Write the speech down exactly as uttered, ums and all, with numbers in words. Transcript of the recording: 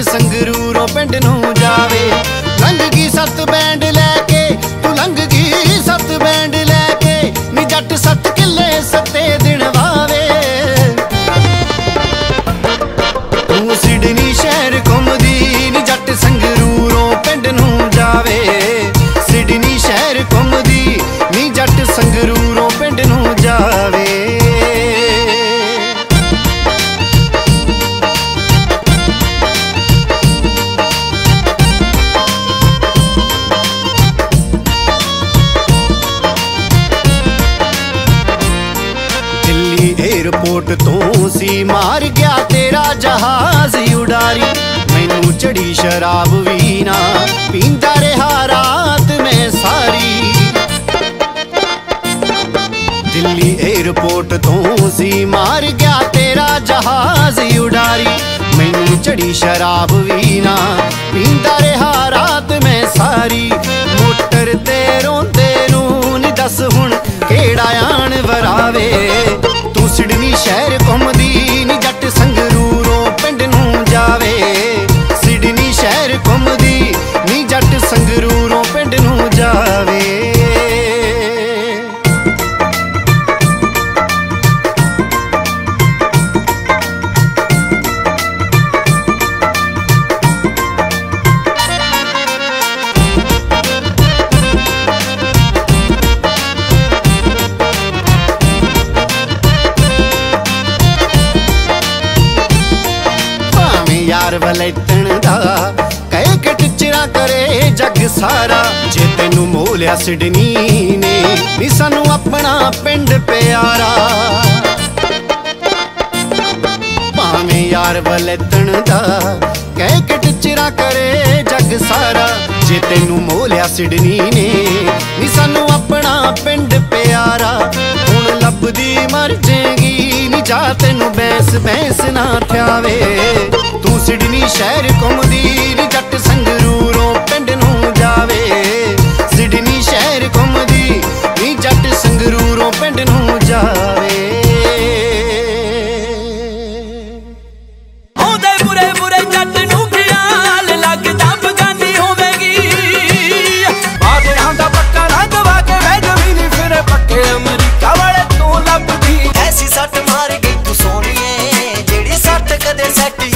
संगरूरों पिंड नूं जावे। लंघ गई सत बैंड लैके तू लंघ गई सत बैंड लैके नी जट सत किले सत्ते दिन वावे। तू सिडनी शहर घुमदी नी जट संगरूरों पिंड नूं जावे। सिडनी शहर घुमदी नी जट संगरूरों पिंड नूं जावे। एयरपोर्ट तो सी मार गया तेरा जहाज उड़ारी। मैनू चढ़ी शराब भी ना पींदा रहा रात में सारी। दिल्ली एयरपोर्ट तो सी मार गया तेरा जहाज उड़ारी। मैनू चढ़ी शराब भी ना पींदा रहा रात में सारी। मोटर ते रोंदे नूं नी दस हुण केड़ा आण वरावे। सिडनी शहर घुमदी नी जट संगरूरों पिंड नूं जावे। सिडनी शहर घुमदी नी जट संगरूरों पिंड नूं जावे। यार वलैतन दा कह के टिचरा करे जग सारा। जे तेनू मोलिया सिडनी ने नी सानू अपना पिंड प्यारा। भावें यार वलैतन दा कह के टिचरा करे जग सारा। जे तेनू मोलिया सिडनी ने नी सानू अपना पिंड प्यारा। हुण लभदी मर जाएगी नी जा तेनू बैंस बैंस ना थ्यावे। तू सिडनी शहर घुमदी नी जट संगरूरों पिंड नूं जावे। सिडनी शहर घुमदी नी जट संगरूरों पिंड नूं जावे। आउंदे बुरे बुरे जट नूं ख्याल लगदा बगानी होवेगी। बादलां दा पक्का रंग वाके वै जमीनी फिरे पक्के अमरीका वाले तू लभदी। ऐसी सट मार गई तू सोनिए जेड़ी सट कदे सट